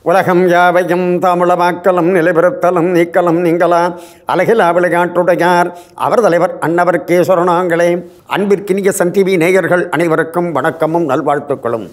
உலகம் யாவையும் தமிழமாக்கலும் நிலைபெறுத்தலும் நீக்கலும் நீங்களா அழகில் விளையாட்டுடையார் அவர் தலைவர் அன்னவர் கேசவனாங்களே. அன்பிற்கினிய சன் டிவி நேயர்கள் அனைவருக்கும் வணக்கமும் நல்வாழ்த்துக்களும்.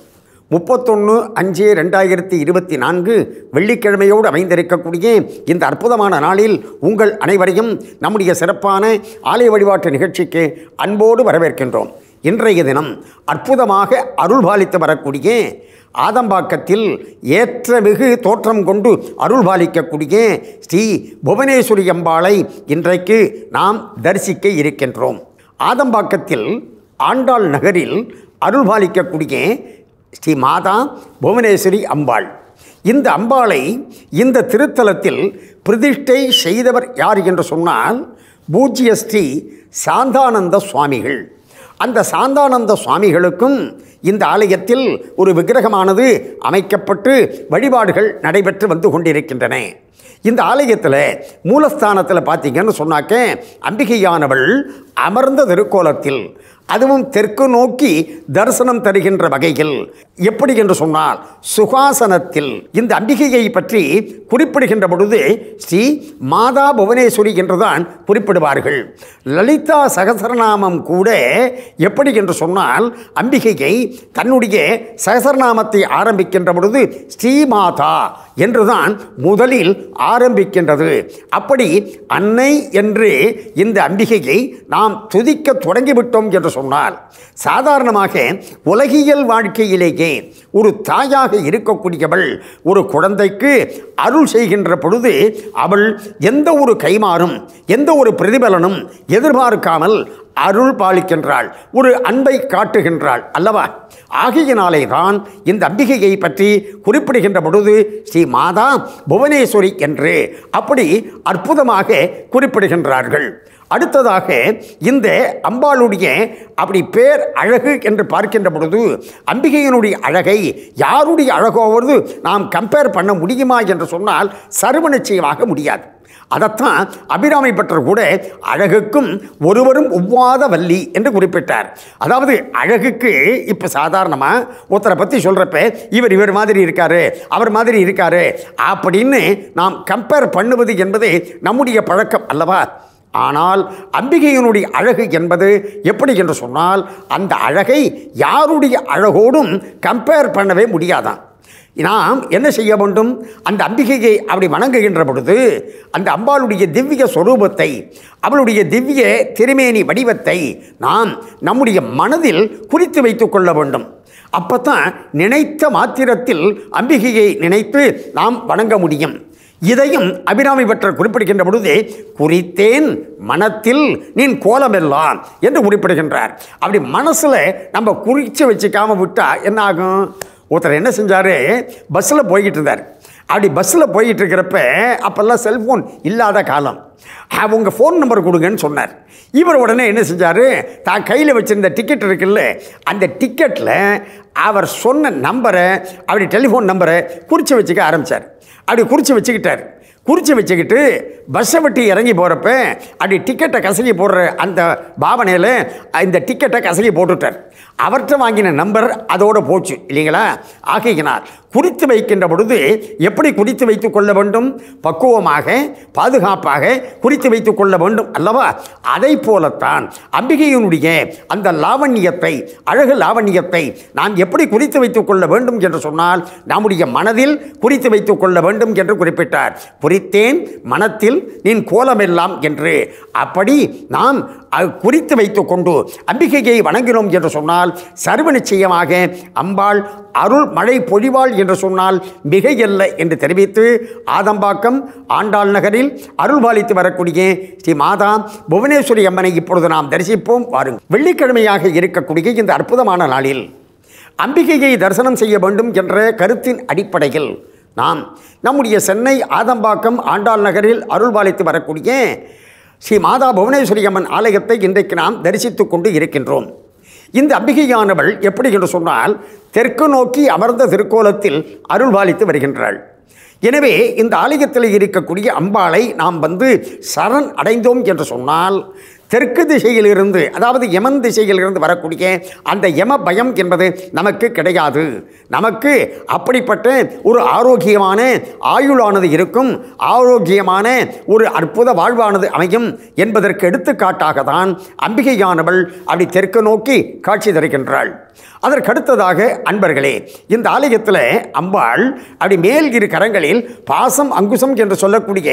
31/5/2024 வெள்ளிக்கிழமையோடு அமைந்திருக்கக்கூடிய இந்த அற்புதமான நாளில் உங்கள் அனைவரையும் நம்முடைய சிறப்பான ஆலய வழிபாட்டு நிகழ்ச்சிக்கு அன்போடு வரவேற்கின்றோம். இன்றைய தினம் அற்புதமாக அருள்பாலித்து வரக்கூடிய ஆதம்பாக்கத்தில் ஏற்றமிகு தோற்றம் கொண்டு அருள்பாலிக்கக்கூடிய ஸ்ரீ புவனேஸ்வரி அம்பாளை இன்றைக்கு நாம் தரிசிக்க இருக்கின்றோம். ஆதம்பாக்கத்தில் ஆண்டாள் நகரில் அருள்பாலிக்கக்கூடிய ஸ்ரீ மாதா புவனேஸ்வரி அம்பாள். இந்த அம்பாளை இந்த திருத்தலத்தில் பிரதிஷ்டை செய்தவர் யார் என்று சொன்னால் பூஜ்ய ஸ்ரீ சாந்தானந்த சுவாமிகள். அந்த சாந்தானந்த சுவாமிகளுக்கும் இந்த ஆலயத்தில் ஒரு விக்கிரகமானது அமைக்கப்பட்டு வழிபாடுகள் நடைபெற்று வந்து கொண்டிருக்கின்றன. இந்த ஆலயத்தில் மூலஸ்தானத்தில் பார்த்தீங்கன்னு சொன்னாக்க அம்பிகையானவள் அமர்ந்த திருக்கோலத்தில், அதுவும் தெற்கு நோக்கி தரிசனம் தருகின்ற வகையில், எப்படி என்று சொன்னால் சுகாசனத்தில் இந்த அம்பிகையை பற்றி குறிப்பிடுகின்ற பொழுது ஸ்ரீ மாதா புவனேஸ்வரி என்றுதான் குறிப்பிடுவார்கள். லலிதா சகசரநாமம் கூட எப்படி என்று சொன்னால் அம்பிகையை தன்னுடைய சகசரநாமத்தை ஆரம்பிக்கின்ற பொழுது ஸ்ரீமாதா என்றுதான் முதலில் ஆரம்பிக்கின்றது. அப்படி அன்னை என்று இந்த அம்பிகையை நாம் துதிக்க தொடங்கிவிட்டோம் என்று சொன்னால், சாதாரணமாக உலகியல் வாழ்க்கையிலேயே ஒரு தாயாக இருக்கக்கூடியவள் ஒரு குழந்தைக்கு அருள் செய்கின்ற பொழுது அவள் எந்த ஒரு கைமாறும் எந்த ஒரு பிரதிபலனும் எதிர்பார்க்காமல் அருள் பாலிக்கின்றாள், ஒரு அன்பை காட்டுகின்றாள் அல்லவா? ஆகையினாலே தான் இந்த அம்பிகையை பற்றி குறிப்பிடுகின்ற பொழுது ஸ்ரீ மாதா புவனேஸ்வரி என்று அப்படி அற்புதமாக குறிப்பிடுகின்றார்கள். அடுத்ததாக இந்த அம்பாளுடைய அப்படி பேர் அழகு என்று பார்க்கின்ற பொழுது அம்பிகையினுடைய அழகை யாருடைய அழகோடு நாம் கம்பேர் பண்ண முடியுமா என்று சொன்னால் சர்வ நிச்சயமாக முடியாது. அதைத்தான் அபிராமி பட்டர் கூட அழகுக்கும் ஒருவரும் ஒவ்வாத வள்ளி என்று குறிப்பிட்டார். அதாவது அழகுக்கு இப்போ சாதாரணமாக ஒருத்தரை பற்றி சொல்கிறப்ப இவர் மாதிரி இருக்காரு, அவர் மாதிரி இருக்காரு அப்படின்னு நாம் கம்பேர் பண்ணுவது என்பது நம்முடைய பழக்கம் அல்லவா? ஆனால் அம்பிகையினுடைய அழகு என்பது எப்படி என்று சொன்னால் அந்த அழகை யாருடைய அழகோடும் கம்பேர் பண்ணவே முடியாதான். நாம் என்ன செய்ய வேண்டும்? அந்த அம்பிகையை அப்படி வணங்குகின்ற பொழுது அந்த அம்பாளுடைய திவ்ய சொரூபத்தை, அவளுடைய திவ்ய திருமேனி வடிவத்தை நாம் நம்முடைய மனதில் குறித்து வைத்து கொள்ள வேண்டும். அப்போத்தான் நினைத்த மாத்திரத்தில் அம்பிகையை நினைத்து நாம் வணங்க முடியும். இதையும் அபிராமி பட்டர் குறிப்பிடுகின்ற பொழுது குறித்தேன் மனத்தில் நீன் கோலமெல்லாம் என்று குறிப்பிடுகின்றார். அப்படி மனசில் நம்ம குறித்து வச்சுக்காம விட்டால் என்ன ஆகும்? ஒருத்தர் என்ன செஞ்சார், பஸ்ஸில் போய்கிட்டு இருந்தார். அப்படி பஸ்ஸில் போய்கிட்டு இருக்கிறப்ப அப்போல்லாம் செல்ஃபோன் இல்லாத காலம், அவங்க ஃபோன் நம்பர் கொடுங்கன்னு சொன்னார். இவர் உடனே என்ன செஞ்சார், தான் கையில் வச்சுருந்த டிக்கெட் இருக்குல்ல, அந்த டிக்கெட்டில் அவர் சொன்ன நம்பரை, அப்படி டெலிஃபோன் நம்பரை குறித்து வச்சுக்க ஆரம்பித்தார். அப்படி குறித்து வச்சுக்கிட்டு பஸ்ஸை விட்டு இறங்கி போகிறப்ப அப்படி டிக்கெட்டை கசகி போடுற அந்த பாவனையில் இந்த டிக்கெட்டை கசகி போட்டுட்டார். அவர்கிட்ட வாங்கின நம்பர் அதோடு போச்சு இல்லைங்களா? ஆகையினால் குறித்து வைக்கின்ற பொழுது எப்படி குறித்து வைத்து கொள்ள வேண்டும்? பக்குவமாக பாதுகாப்பாக குறித்து வைத்து கொள்ள வேண்டும் அல்லவா? அதை போலத்தான் அம்பிகையினுடைய அந்த லாவண்யத்தை, அழகு லாவண்யத்தை நாம் எப்படி குறித்து வைத்துக் கொள்ள வேண்டும் என்று சொன்னால் நம்முடைய மனதில் குறித்து வைத்துக் கொள்ள வேண்டும் என்று குறிப்பிட்டார். குறித்தேன் மனத்தில் நீன் கோலமெல்லாம் என்று. அப்படி நாம் குறித்து வைத்துக் கொண்டு அம்பிகையை வணங்கினோம் என்று சொன்னால் சர்வ நிச்சயமாக அம்பாள் அருள் மழை பொழிவாள் என்று சொன்னால் மிகையல்ல என்று தெரிவித்து ஆதம்பாக்கம் ஆண்டாள் நகரில் அருள்பாலித்து வரக்கூடிய ஸ்ரீ மாதா புவனேஸ்வரி அம்மனை இப்பொழுது நாம் தரிசிப்போம் வாருங்கள். வெள்ளிக்கிழமையாக இருக்கக்கூடிய இந்த அற்புதமான நாளில் அம்பிகையை தரிசனம் செய்ய வேண்டும் என்ற கருத்தின் அடிப்படையில் நாம் நம்முடைய சென்னை ஆதம்பாக்கம் ஆண்டாள் நகரில் அருள்பாலித்து வரக்கூடிய ஸ்ரீ மாதா புவனேஸ்வரி அம்மன் ஆலயத்தை இன்றைக்கு நாம் தரிசித்து கொண்டு இருக்கின்றோம். இந்த அம்பிகையானவள் எப்படி என்று சொன்னால் தெற்கு நோக்கி அமர்ந்த திருக்கோலத்தில் அருள்பாலித்து வருகின்றாள். எனவே இந்த ஆலயத்தில் இருக்கக்கூடிய அம்பாளை நாம் சரண் அடைந்தோம் என்று சொன்னால் தெற்கு திசையிலிருந்து, அதாவது யமன் திசையிலிருந்து வரக்கூடிய அந்த யம பயம் என்பது நமக்கு கிடையாது. நமக்கு அப்படிப்பட்ட ஒரு ஆரோக்கியமான ஆயுளானது இருக்கும், ஆரோக்கியமான ஒரு அற்புத வாழ்வானது அமையும் என்பதற்கு எடுத்துக்காட்டாக தான் அம்பிகையானவள் அப்படி தெற்கு நோக்கி காட்சி தருகின்றாள். அதற்கடுத்ததாக அன்பர்களே, இந்த ஆலயத்தில் அம்பாள் அப்படி மேல் இரு கரங்களில் பாசம் அங்குசம் என்று சொல்லக்கூடிய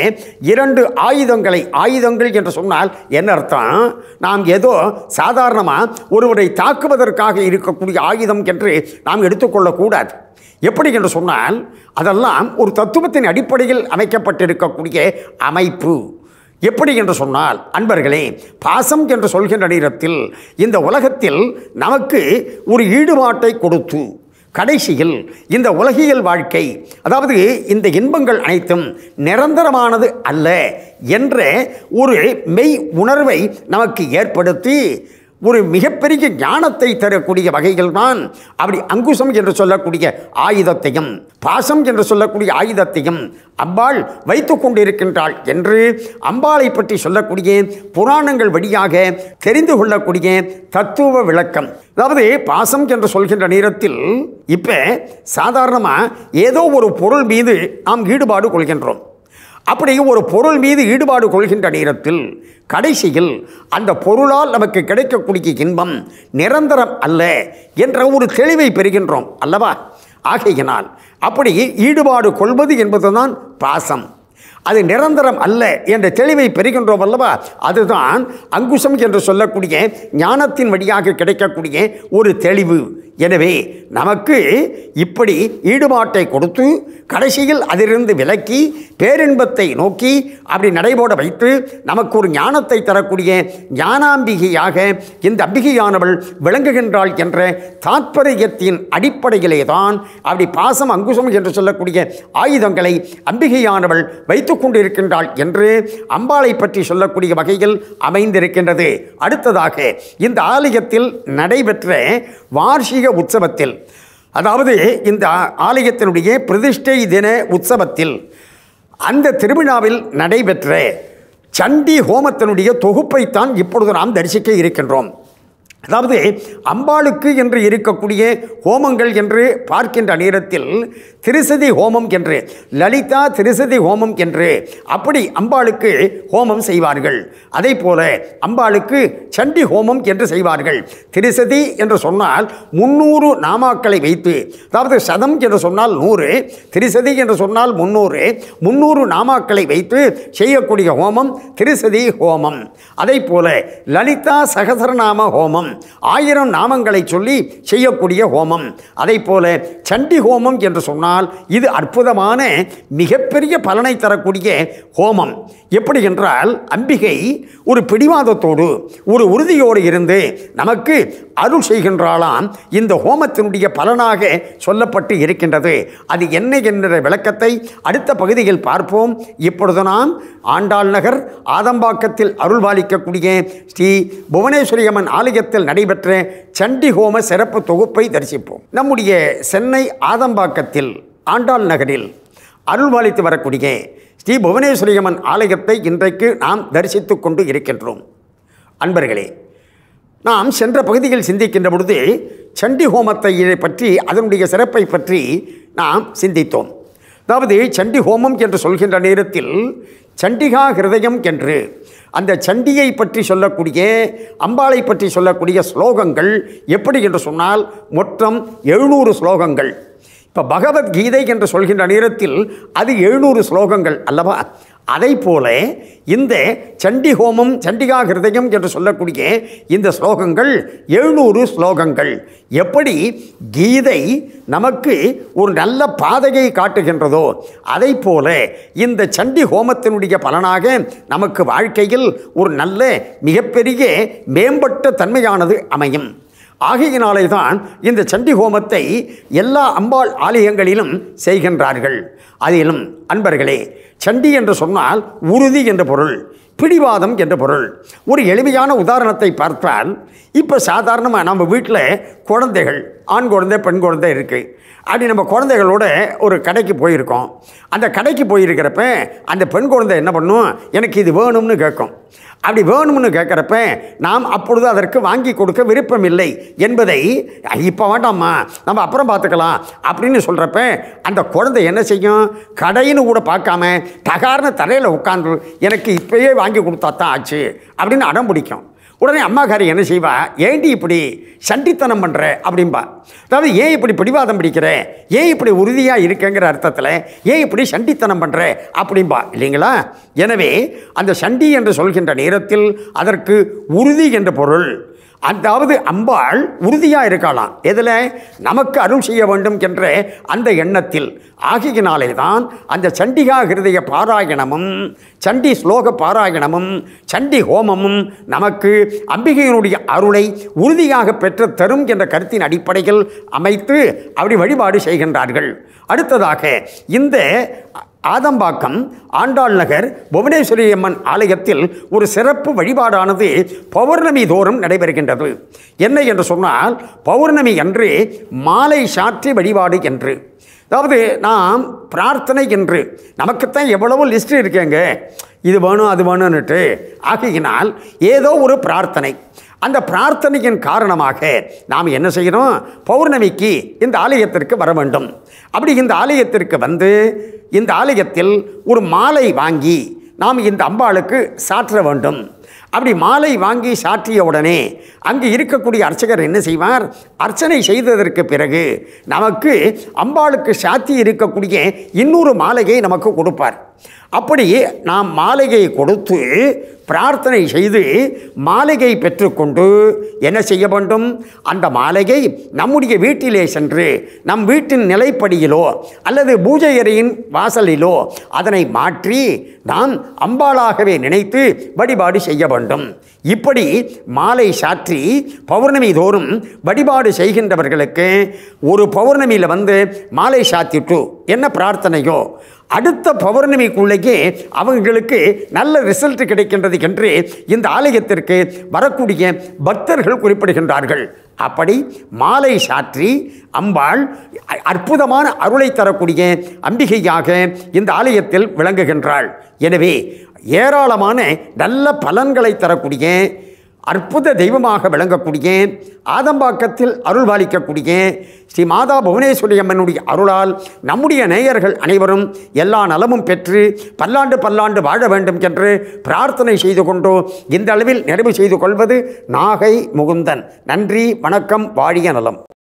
2 ஆயுதங்கள் என்று சொன்னால் என்ன அர்த்தம்? நாம் ஏதோ சாதாரணமாக ஒருவரை தாக்குவதற்காக இருக்கக்கூடிய ஆயுதம் என்று நாம் எடுத்துக்கொள்ளக்கூடாது. எப்படி என்று சொன்னால் அதெல்லாம் ஒரு தத்துவத்தின் அடிப்படையில் அமைக்கப்பட்டிருக்கக்கூடிய அமைப்பு. எப்படி என்று சொன்னால் அன்பர்களே, பாசம் என்று சொல்கின்ற நேரத்தில் இந்த உலகத்தில் நமக்கு ஒரு ஈடுபாட்டை கொடுத்து கடைசியில் இந்த உலகியல் வாழ்க்கை, அதாவது இந்த இன்பங்கள் அனைத்தும் நிரந்தரமானது அல்ல என்ற ஒரு மெய் உணர்வை நமக்கு ஏற்படுத்தி ஒரு மிகப்பெரிய ஞானத்தை தரக்கூடிய வகையில் தான் அப்படி அங்குசம் என்று சொல்லக்கூடிய ஆயுதத்தையும் பாசம் என்று சொல்லக்கூடிய ஆயுதத்தையும் அம்பாள் வைத்து கொண்டிருக்கின்றாள் என்று அம்பாளை பற்றி சொல்லக்கூடிய புராணங்கள் வழியாக தெரிந்து கொள்ளக்கூடிய தத்துவ விளக்கம். அதாவது பாசம் என்று சொல்கின்ற நேரத்தில் இப்போ சாதாரணமாக ஏதோ ஒரு பொருள் மீது நாம் ஈடுபாடு கொள்கின்றோம். அப்படி ஒரு பொருள் மீது ஈடுபாடு கொள்கின்ற நேரத்தில் கடைசியில் அந்த பொருளால் நமக்கு கிடைக்கக்கூடிய இன்பம் நிரந்தரம் அல்ல என்ற ஒரு தெளிவை பெறுகின்றோம் அல்லவா? ஆகையினால் அப்படி ஈடுபாடு கொள்வது என்பதுதான் பாசம். அது நிரந்தரம் அல்ல என்ற தெளிவை பெறுகின்றோம் அல்லவா? அதுதான் அங்குசம் என்று சொல்லக்கூடிய ஞானத்தின் வழியாக கிடைக்கக்கூடிய ஒரு தெளிவு. எனவே நமக்கு இப்படி ஈடுபாட்டை கொடுத்து கடைசியில் அதிலிருந்து விலக்கி பேரின்பத்தை நோக்கி அப்படி நடைபோட வைத்து நமக்கு ஒரு ஞானத்தை தரக்கூடிய ஞானாம்பிகையாக இந்த அம்பிகையானவள் விளங்குகின்றாள் என்ற தாத்பரியத்தின் அடிப்படையிலே தான் அப்படி பாசம் அங்குசம் என்று சொல்லக்கூடிய ஆயுதங்களை அம்பிகையானவள் வைத்து கொண்டிருக்கின்றாள் என்று அம்பாளை பற்றி சொல்லக்கூடிய வகையில் அமைந்திருக்கின்றது. அடுத்ததாக இந்த ஆலயத்தில் நடைபெற்ற வார்ஷிக உற்சவத்தில், அதாவது இந்த ஆலயத்தினுடைய பிரதிஷ்டை தின உற்சவத்தில் அந்த திருவிழாவில் நடைபெற்ற சண்டி ஹோமத்தினுடைய தொகுப்பைத்தான் இப்பொழுது நாம் தரிசிக்க இருக்கின்றோம். அதாவது அம்பாளுக்கு என்று இருக்கக்கூடிய ஹோமங்கள் என்று பார்க்கின்ற நேரத்தில் திருசதி ஹோமம் என்று, லலிதா திருசதி ஹோமம் என்று அப்படி அம்பாளுக்கு ஹோமம் செய்வார்கள். அதே போல அம்பாளுக்கு சண்டி ஹோமம் என்று செய்வார்கள். திருசதி என்று சொன்னால் 300 நாமாக்களை வைத்து, அதாவது சதம் என்று சொன்னால் 100, திருசதி என்று சொன்னால் 300 நாமாக்களை வைத்து செய்யக்கூடிய ஹோமம் திருசதி ஹோமம். அதே போல லலிதா சகசரநாம ஹோமம், 1000 நாமங்களை சொல்லி செய்யக்கூடிய ஹோமம். அதை போல சண்டி ஹோமம் என்று சொன்னால் இது அற்புதமான மிகப்பெரிய பலனை தரக்கூடிய ஹோமம். எப்படி என்றால் அம்பிகை ஒரு பிடிவாதத்தோடு ஒரு உறுதியோடு இருந்து நமக்கு அருள் செய்கின்றாளாம். இந்த ஹோமத்தினுடைய பலனாக சொல்லப்பட்டு இருக்கின்றது. அது என்ன என்ற விளக்கத்தை அடுத்த பகுதியில் பார்ப்போம். இப்பொழுது நாம் ஆண்டாள் நகர் ஆதம்பாக்கத்தில் அருள்பாலிக்கக்கூடிய ஸ்ரீ புவனேஸ்வரி அம்மன் ஆலயத்தில் நடைபெற்ற சண்டி ஹோம சிறப்பு தொகுப்பை தரிசிப்போம். நம்முடைய சென்னை ஆதம்பாக்கத்தில் ஆண்டாள் நகரில் அருள்பாலித்து வரக்கூடிய ஸ்ரீ புவனேஸ்வரி அம்மன் ஆலயத்தை இன்றைக்கு நாம் தரிசித்து கொண்டு இருக்கின்றோம். அன்பர்களே, நாம் சென்ற பகுதியில் சிந்திக்கின்ற பொழுது சண்டி ஹோமத்தை பற்றி, அதனுடைய சிறப்பை பற்றி நாம் சிந்தித்தோம். அதாவது சண்டி ஹோமம் என்று சொல்கின்ற நேரத்தில் சண்டிகா ஹிருதயம் என்று அந்த சண்டியை பற்றி சொல்லக்கூடிய, அம்பாளை பற்றி சொல்லக்கூடிய ஸ்லோகங்கள் எப்படி என்று சொன்னால் மொத்தம் 700 ஸ்லோகங்கள். இப்போ பகவத்கீதை என்று சொல்கின்ற நேரத்தில் அது 700 ஸ்லோகங்கள் அல்லவா? அதை போல இந்த சண்டி ஹோமம், சண்டிகா ஹிருதயம் என்று சொல்லக்கூடிய இந்த ஸ்லோகங்கள் 700 ஸ்லோகங்கள். எப்படி கீதை நமக்கு ஒரு நல்ல பாதையை காட்டுகின்றதோ அதை போல இந்த சண்டி ஹோமத்தினுடைய பலனாக நமக்கு வாழ்க்கையில் ஒரு நல்ல மிகப்பெரிய மேம்பட்ட தன்மையானது அமையும். ஆகையினாலே தான் இந்த சண்டி ஹோமத்தை எல்லா அம்பாள் ஆலயங்களிலும் செய்கின்றார்கள். அதிலும் அன்பர்களே, சண்டி என்று சொன்னால் உறுதி என்ற பொருள். பிடிவாதம் என்ற பொருள். ஒரு எளிமையான உதாரணத்தை பார்த்தால், இப்போ சாதாரணமாக நம்ம வீட்டில் குழந்தைகள், ஆண் குழந்தை பெண் குழந்தை இருக்குது. அப்படி நம்ம குழந்தைகளோட ஒரு கடைக்கு போயிருக்கோம். அந்த கடைக்கு போயிருக்கிறப்ப அந்த பெண் குழந்தை என்ன பண்ணும், எனக்கு இது வேணும்னு கேட்கும். அப்படி வேணும்னு கேட்குறப்ப நாம் அப்பொழுது அதற்கு வாங்கி கொடுக்க விருப்பம் இல்லை என்பதை, இப்போ வேண்டாம்மா நம்ம அப்புறம் பார்த்துக்கலாம் அப்படின்னு சொல்கிறப்ப அந்த குழந்தை என்ன செய்யும், கடைன்னு கூட பார்க்காம டகார்னு தரையில் உட்காந்து எனக்கு இப்போயே வாங்கி கொடுத்தா தான் ஆச்சு அப்படின்னு அடம் பிடிக்கும். உடனே அம்மாக்காரி என்ன செய்வா, ஏண்டி இப்படி சண்டித்தனம் பண்ணுற அப்படின்பா. அதாவது ஏன் இப்படி பிடிவாதம் பிடிக்கிற, ஏன் இப்படி உறுதியாக இருக்கங்கிற அர்த்தத்தில் ஏன் இப்படி சண்டித்தனம் பண்ணுற அப்படின்பா இல்லைங்களா. எனவே அந்த சண்டி என்று சொல்கின்ற நேரத்தில் அதற்கு உறுதி என்ற பொருள். அதாவது அம்பாள் உறுதியாக இருக்கலாம் எதில், நமக்கு அருள் செய்ய வேண்டும் என்ற அந்த எண்ணத்தில். ஆகியனாலே தான் அந்த சண்டிகா ஹிருதய பாராயணமும் சண்டி ஸ்லோக பாராயணமும் சண்டி ஹோமமும் நமக்கு அம்பிகையினுடைய அருளை உறுதியாக பெற்று தரும் என்ற கருத்தின் அடிப்படையில் அமைத்து அப்படி வழிபாடு செய்கின்றார்கள். அடுத்ததாக இந்த ஆதம்பாக்கம் ஆண்டாள் நகர் புவனேஸ்வரி அம்மன் ஆலயத்தில் ஒரு சிறப்பு வழிபாடானது பௌர்ணமி தோறும் நடைபெறுகின்றது. என்ன என்று சொன்னால், பௌர்ணமி அன்று மாலை சாற்றி வழிபாடு என்று. அதாவது நாம் பிரார்த்தனை என்று நமக்குத்தான் எவ்வளவோ லிஸ்ட் இருக்கேங்க, இது வேணும் அது வேணும்னுட்டு. ஆகையினால் ஏதோ ஒரு பிரார்த்தனை, அந்த பிரார்த்தனையின் காரணமாக நாம் என்ன செய்கிறோம், பௌர்ணமிக்கு இந்த ஆலயத்திற்கு வர வேண்டும். அப்படி இந்த ஆலயத்திற்கு வந்து இந்த ஆலயத்தில் ஒரு மாலை வாங்கி நாம் இந்த அம்பாளுக்கு சாற்ற வேண்டும். அப்படி மாலை வாங்கி சாற்றிய உடனே அங்கு இருக்கக்கூடிய அர்ச்சகர் என்ன செய்வார், அர்ச்சனை செய்ததற்கு பிறகு நமக்கு அம்பாளுக்கு சாத்தி இருக்கக்கூடிய இன்னொரு மாலையை நமக்கு கொடுப்பார். அப்படி நாம் மாலையை கொடுத்து பிரார்த்தனை செய்து மாலையை பெற்றுக்கொண்டு என்ன செய்ய வேண்டும், அந்த மாலையை நம்முடைய வீட்டிலே சென்று நம் வீட்டின் நிலைப்படியிலோ அல்லது பூஜை அறையின் வாசலிலோ அதனை மாற்றி நாம் அம்பாளாகவே நினைத்து வழிபாடு செய்ய வேண்டும். இப்படி மாலை சாற்றி பௌர்ணமி தோறும் வழிபாடு செய்கின்றவர்களுக்கு ஒரு பௌர்ணமியில் வந்து மாலை சாத்திட்டு என்ன பிரார்த்தனையோ அடுத்த பௌர்ணமிக்குள்ளேயே அவங்களுக்கு நல்ல ரிசல்ட் கிடைக்கின்றது என்று இந்த ஆலயத்திற்கு வரக்கூடிய பக்தர்கள் குறிப்பிடுகின்றார்கள். அப்படி மாலை சாற்றி அம்பாள் அற்புதமான அருளை தரக்கூடிய அம்பிகையாக இந்த ஆலயத்தில் விளங்குகின்றாள். எனவே ஏராளமான நல்ல பலன்களை தரக்கூடிய அற்புத தெய்வமாக விளங்கக்கூடிய ஆதம்பாக்கத்தில் அருள்பாலிக்கக்கூடிய ஸ்ரீ மாதா புவனேஸ்வரி அம்மனுடைய அருளால் நம்முடைய நேயர்கள் அனைவரும் எல்லா நலமும் பெற்று பல்லாண்டு பல்லாண்டு வாழ வேண்டும் என்று பிரார்த்தனை செய்து கொண்டு இந்த அளவில் நிறைவு செய்து கொள்வது நாகை முகுந்தன். நன்றி, வணக்கம், வாழிய நலம்.